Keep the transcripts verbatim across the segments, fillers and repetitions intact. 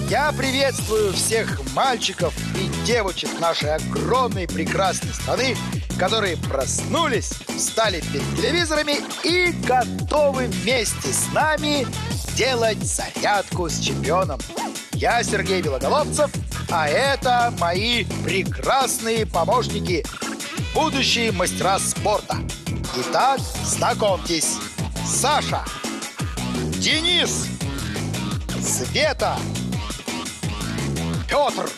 Я приветствую всех мальчиков и девочек нашей огромной прекрасной страны, которые проснулись, встали перед телевизорами и готовы вместе с нами делать зарядку с чемпионом. Я Сергей Белоголовцев, а это мои прекрасные помощники, будущие мастера спорта. Итак, знакомьтесь: Саша, Денис, Света, Петр,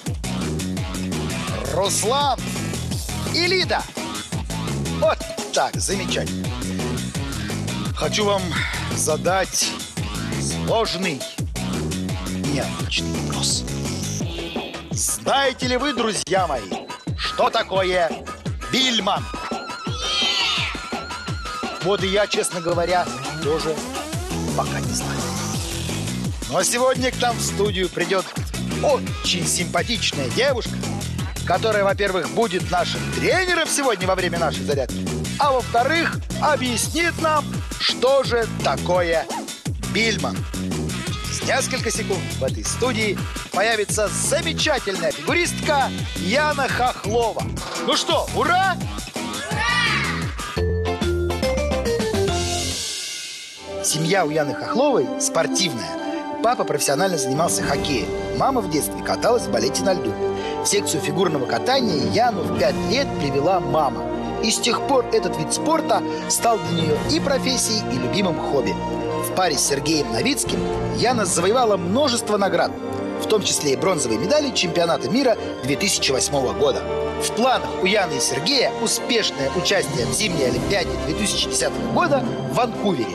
Руслан и Лида. Вот так, замечательно. Хочу вам задать сложный, необычный вопрос. Знаете ли вы, друзья мои, что такое бильман? Вот и я, честно говоря, тоже пока не знаю. Но сегодня к нам в студию придет очень симпатичная девушка, которая, во-первых, будет нашим тренером сегодня во время нашей зарядки, а во-вторых, объяснит нам, что же такое бильман. Через несколько секунд в этой студии появится замечательная фигуристка Яна Хохлова. Ну что, ура! Семья у Яны Хохловой спортивная. Папа профессионально занимался хоккеем. Мама в детстве каталась в балете на льду. В секцию фигурного катания Яну в пять лет привела мама. И с тех пор этот вид спорта стал для нее и профессией, и любимым хобби. В паре с Сергеем Новицким Яна завоевала множество наград, в том числе и бронзовые медали чемпионата мира две тысячи восьмого года. В планах у Яны и Сергея успешное участие в зимней Олимпиаде две тысячи десятого года в Ванкувере.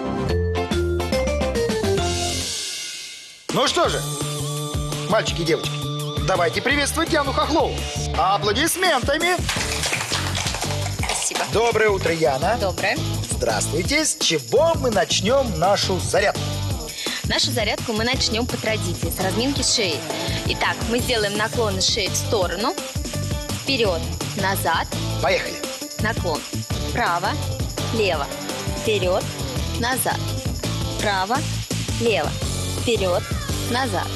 Ну что же, мальчики и девочки, давайте приветствовать Яну Хохлову аплодисментами. Спасибо. Доброе утро, Яна. Доброе. Здравствуйте. С чего мы начнем нашу зарядку? Нашу зарядку мы начнем по традиции, с разминки шеи. Итак, мы сделаем наклоны шеи в сторону, вперед, назад. Поехали. Наклон. Право, лево, вперед, назад. Право, лево, вперед, назад.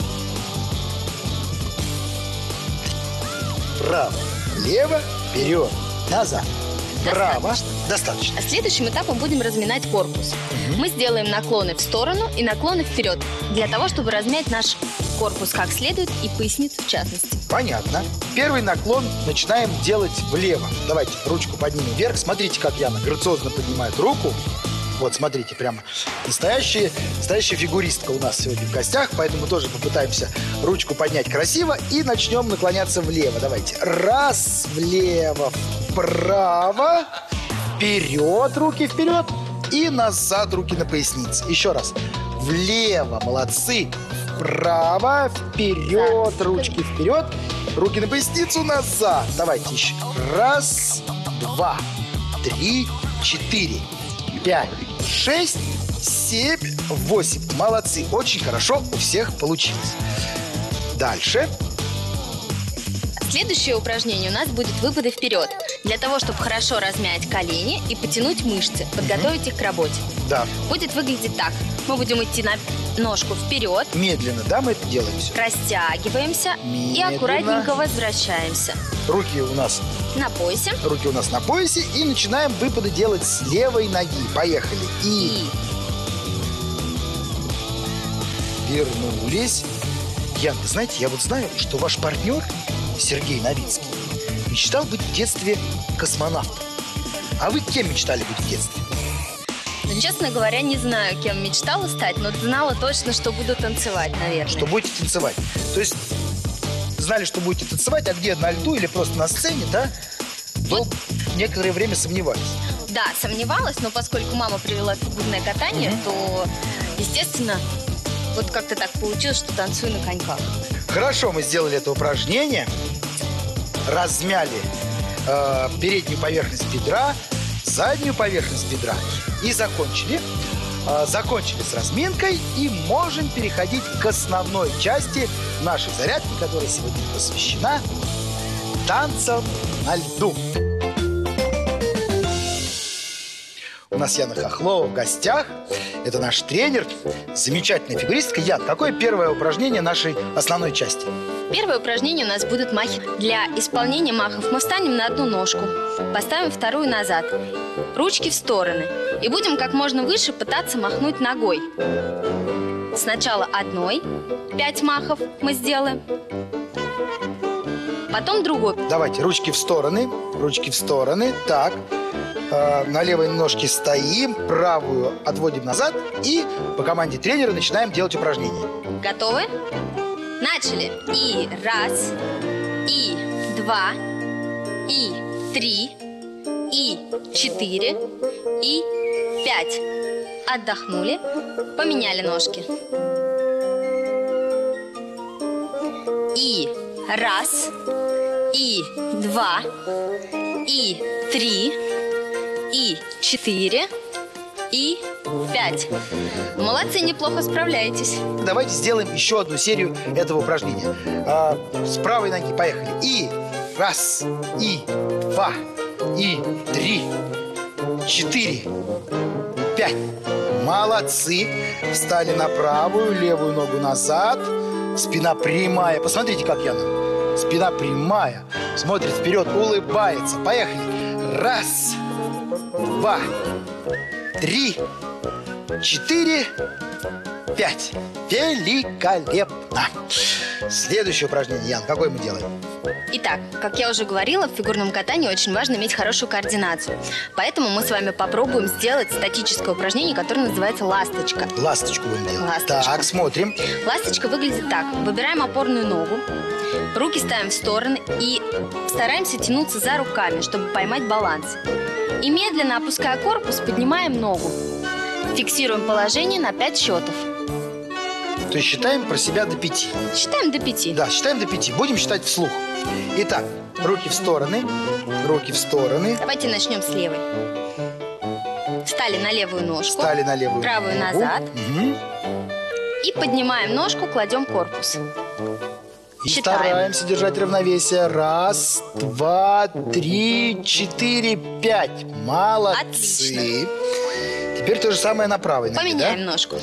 Право, лево, вперед, назад. Право. Достаточно. Достаточно. А следующим этапом будем разминать корпус. Угу. Мы сделаем наклоны в сторону и наклоны вперед, для того, чтобы размять наш корпус как следует и поясницу в частности. Понятно. Первый наклон начинаем делать влево. Давайте ручку поднимем вверх. Смотрите, как Яна грациозно поднимает руку. Вот, смотрите, прямо настоящая, настоящая фигуристка у нас сегодня в гостях, поэтому тоже попытаемся ручку поднять красиво и начнем наклоняться влево. Давайте. Раз, влево, вправо, вперед, руки вперед и назад, руки на пояснице. Еще раз. Влево, молодцы, вправо, вперед, ручки вперед, руки на поясницу, назад. Давайте еще. Раз, два, три, четыре, пять, шесть, семь, восемь. Молодцы. Очень хорошо у всех получилось. Дальше. Следующее упражнение у нас будет выпады вперед. Для того, чтобы хорошо размять колени и потянуть мышцы, подготовить их к работе. Да. Будет выглядеть так. Мы будем идти на ножку вперед. Медленно, да, мы это делаем все? Растягиваемся Медленно. и аккуратненько возвращаемся. Руки у нас На поясе. Руки у нас на поясе. И начинаем выпады делать с левой ноги. Поехали. И, И вернулись. Ян, вы знаете, я вот знаю, что ваш партнер Сергей Новицкий мечтал быть в детстве космонавтом. А вы кем мечтали быть в детстве? Ну, честно говоря, не знаю, кем мечтала стать, но знала точно, что буду танцевать, наверное. Что будете танцевать. То есть знали, что будете танцевать, а где, на льду или просто на сцене, да? Вот. Вы некоторое время сомневались. Да, сомневалась, но поскольку мама привела фигурное катание, Мгм. то, естественно, вот как-то так получилось, что танцую на коньках. Хорошо, мы сделали это упражнение. Размяли э, переднюю поверхность бедра, заднюю поверхность бедра и закончили. Э, закончили с разминкой и можем переходить к основной части нашей зарядки, которая сегодня посвящена танцам на льду. У нас Яна Хохлова в гостях. Это наш тренер, замечательная фигуристка. Ян, какое первое упражнение нашей основной части? Первое упражнение у нас будут махи. Для исполнения махов мы встанем на одну ножку, поставим вторую назад, ручки в стороны. И будем как можно выше пытаться махнуть ногой. Сначала одной, пять махов мы сделаем. Потом другой. Давайте, ручки в стороны, ручки в стороны. Так, э, на левой ножке стоим, правую отводим назад. И по команде тренера начинаем делать упражнения. Готовы? Начали. И раз, и два, и три, и четыре, и пять. Отдохнули, поменяли ножки. И раз, и два, и три, и четыре, и пять. Молодцы, неплохо справляетесь. Давайте сделаем еще одну серию этого упражнения. А, с правой ноги поехали. И раз, и два, и три, четыре, пять. Молодцы. Встали на правую, левую ногу назад. Спина прямая. Посмотрите, как Яна. Спина прямая. Смотрит вперед, улыбается. Поехали. Раз, два, три, четыре, пять. Великолепно. Следующее упражнение, Ян, какое мы делаем? Итак, как я уже говорила, в фигурном катании очень важно иметь хорошую координацию. Поэтому мы с вами попробуем сделать статическое упражнение, которое называется ласточка. Ласточку будем делать. Ласточку. Так, смотрим. Ласточка выглядит так. Выбираем опорную ногу, руки ставим в стороны и стараемся тянуться за руками, чтобы поймать баланс. И медленно, опуская корпус, поднимаем ногу. Фиксируем положение на пять счетов. То есть считаем про себя до пяти. Считаем до пяти. Да, считаем до пяти. Будем считать вслух. Итак, руки в стороны, руки в стороны. Давайте начнем с левой. Встали на левую ножку. Встали на левую правую ногу. назад. Угу. И поднимаем ножку, кладем корпус. И Считаем. стараемся держать равновесие. Раз, два, три, четыре, пять. Молодцы. Отлично. Теперь то же самое на правой ноге, Поменяем да? ножку.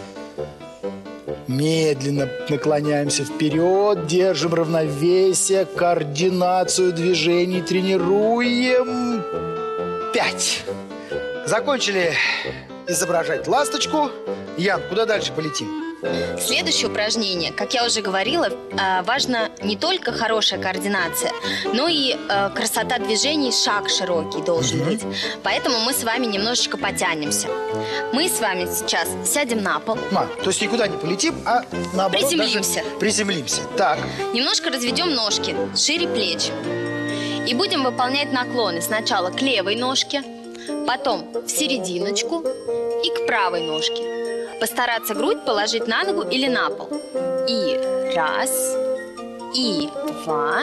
Медленно наклоняемся вперед, держим равновесие, координацию движений тренируем. Пять. Закончили изображать ласточку. Ян, куда дальше полетим? Следующее упражнение, как я уже говорила, важна не только хорошая координация, но и красота движений, шаг широкий должен Мгм. быть. Поэтому мы с вами немножечко потянемся. Мы с вами сейчас сядем на пол, Ма, то есть никуда не полетим, а наоборот Приземлимся. даже приземлимся. Так, немножко разведем ножки шире плеч. И будем выполнять наклоны сначала к левой ножке, потом в серединочку и к правой ножке. Постараться грудь положить на ногу или на пол. И раз, и два,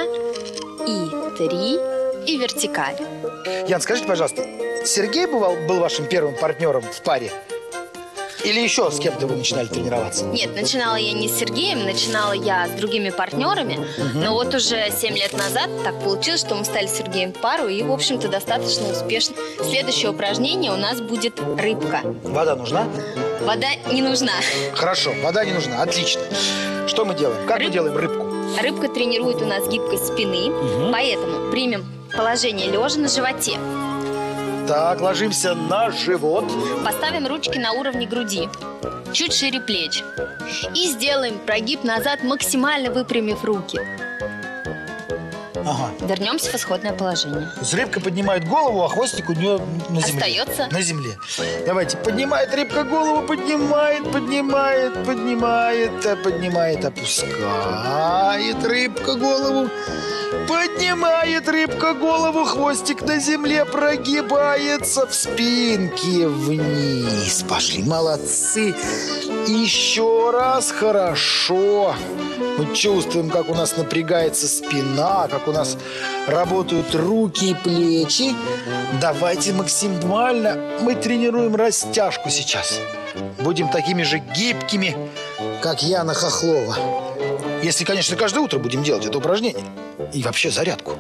и три, и вертикаль. Ян, скажите, пожалуйста, Сергей бывал, был вашим первым партнером в паре? Или еще с кем-то вы начинали тренироваться? Нет, начинала я не с Сергеем, начинала я с другими партнерами. Но вот уже семь лет назад так получилось, что мы стали с Сергеем в пару и, в общем-то, достаточно успешно. Следующее упражнение у нас будет рыбка. Вода нужна? Вода не нужна. Хорошо, вода не нужна, отлично. Что мы делаем? Как мы Рыб- делаем рыбку? Рыбка тренирует у нас гибкость спины, Мгм. поэтому примем положение лежа на животе. Так, ложимся на живот. Поставим ручки на уровне груди, чуть шире плеч. И сделаем прогиб назад, максимально выпрямив руки. Ага. Вернемся в исходное положение. То есть рыбка поднимает голову, а хвостик у нее на земле. Остается. На земле. Давайте. Поднимает рыбка голову, поднимает, поднимает, поднимает, а поднимает, опускает рыбка голову. Поднимает рыбка голову, хвостик на земле прогибается в спинке вниз. Пошли, молодцы. Еще раз, хорошо. Мы чувствуем, как у нас напрягается спина, как у нас работают руки и плечи. Давайте максимально мы тренируем растяжку сейчас. Будем такими же гибкими, как Яна Хохлова. Если, конечно, каждое утро будем делать это упражнение. И вообще зарядку.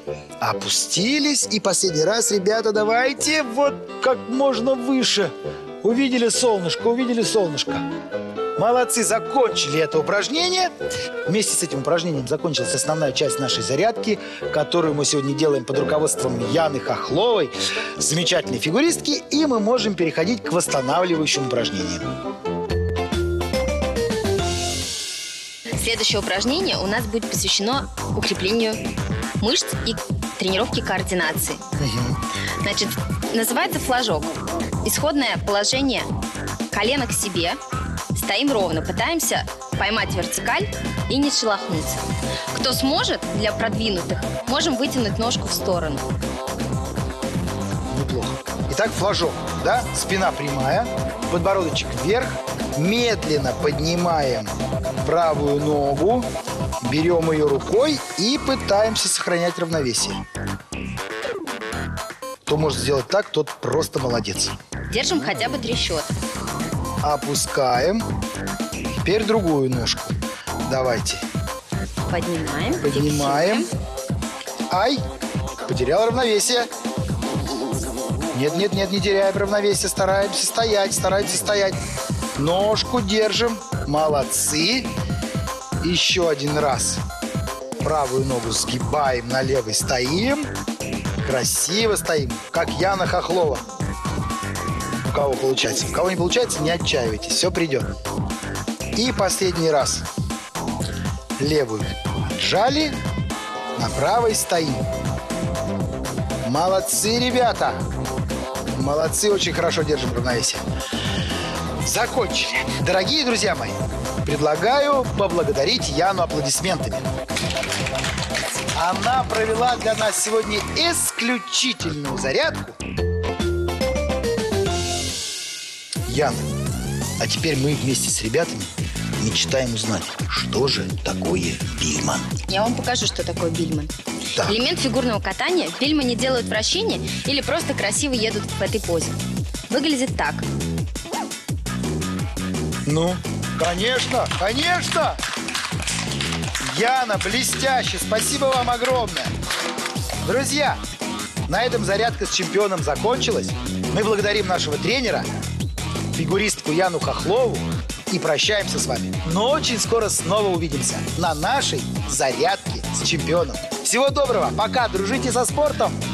Опустились. И последний раз, ребята, давайте вот как можно выше. Увидели солнышко, увидели солнышко. Молодцы, закончили это упражнение. Вместе с этим упражнением закончилась основная часть нашей зарядки, которую мы сегодня делаем под руководством Яны Хохловой, замечательной фигуристки, и мы можем переходить к восстанавливающим упражнениям. Следующее упражнение у нас будет посвящено укреплению мышц и тренировке координации. Угу. Значит, называется флажок. Исходное положение: колено к себе, стоим ровно, пытаемся поймать вертикаль и не шелохнуться. Кто сможет, для продвинутых, можем вытянуть ножку в сторону. Неплохо. Итак, флажок, да? Спина прямая, подбородочек вверх. Медленно поднимаем правую ногу, берем ее рукой и пытаемся сохранять равновесие. Кто может сделать так, тот просто молодец. Держим хотя бы три счета. Опускаем. Теперь другую ножку. Давайте. Поднимаем. Поднимаем. Ай! Потерял равновесие. Нет, нет, нет, не теряем равновесие. Стараемся стоять, стараемся стоять. Ножку держим. Молодцы. Еще один раз. Правую ногу сгибаем, на левой стоим. Красиво стоим, как Яна Хохлова. У кого получается? У кого не получается, не отчаивайтесь. Все придет. И последний раз. Левую отжали, на правой стоим. Молодцы, ребята. Молодцы, очень хорошо держим равновесие. Закончили. Дорогие друзья мои, предлагаю поблагодарить Яну аплодисментами. Она провела для нас сегодня исключительную зарядку. Яна, а теперь мы вместе с ребятами мечтаем узнать, что же такое бильман. Я вам покажу, что такое бильман. Да. Элемент фигурного катания. В бильмане делают вращение или просто красиво едут в этой позе. Выглядит так. Ну, конечно, конечно! Яна, блестяще! Спасибо вам огромное! Друзья, на этом зарядка с чемпионом закончилась. Мы благодарим нашего тренера, фигуристку Яну Хохлову, и прощаемся с вами. Но очень скоро снова увидимся на нашей зарядке с чемпионом. Всего доброго! Пока! Дружите со спортом!